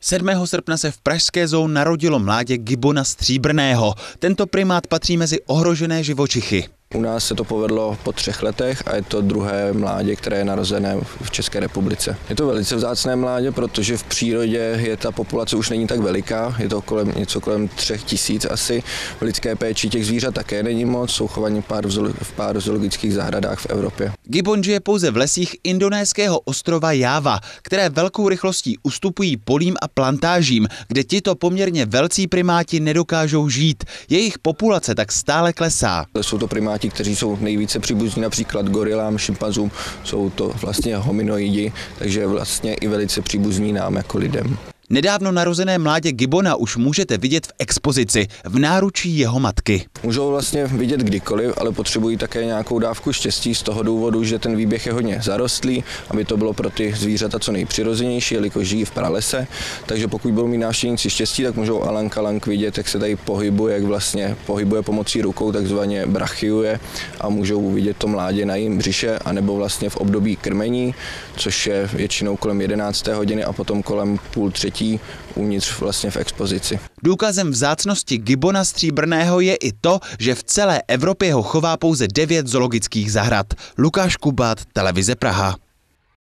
7. srpna se v pražské zoo narodilo mládě gibbona stříbrného. Tento primát patří mezi ohrožené živočichy. U nás se to povedlo po 3 letech a je to druhé mládě, které je narozené v České republice. Je to velice vzácné mládě, protože v přírodě je ta populace už není tak veliká, je to něco kolem 3000 asi. V lidské péči těch zvířat také není moc, jsou chovaní v pár zoologických zahradách v Evropě. Gibbon žije pouze v lesích indonéského ostrova Jáva, které velkou rychlostí ustupují polím a plantážím, kde tito poměrně velcí primáti nedokážou žít. Jejich populace tak stále klesá. Jsou to primáti, kteří jsou nejvíce příbuzní například gorilám, šimpanzům, jsou to vlastně hominoidi, takže vlastně i velice příbuzní nám jako lidem. Nedávno narozené mládě gibbona už můžete vidět v expozici v náručí jeho matky. Můžou vlastně vidět kdykoliv, ale potřebují také nějakou dávku štěstí z toho důvodu, že ten výběh je hodně zarostlý, aby to bylo pro ty zvířata co nejpřirozenější, jelikož žijí v pralese. Takže pokud budou mít návštěvníci štěstí, tak můžou alang vidět, jak se tady pohybuje, jak vlastně pohybuje pomocí rukou, takzvaně brachiuje, a můžou vidět to mládě na jejím břiše, anebo vlastně v období krmení, což je většinou kolem 11. hodiny a potom kolem 2:30 uvnitř vlastně v expozici. Důkazem vzácnosti gibbona stříbrného je i to, že v celé Evropě ho chová pouze 9 zoologických zahrad. Lukáš Kubát, Televize Praha.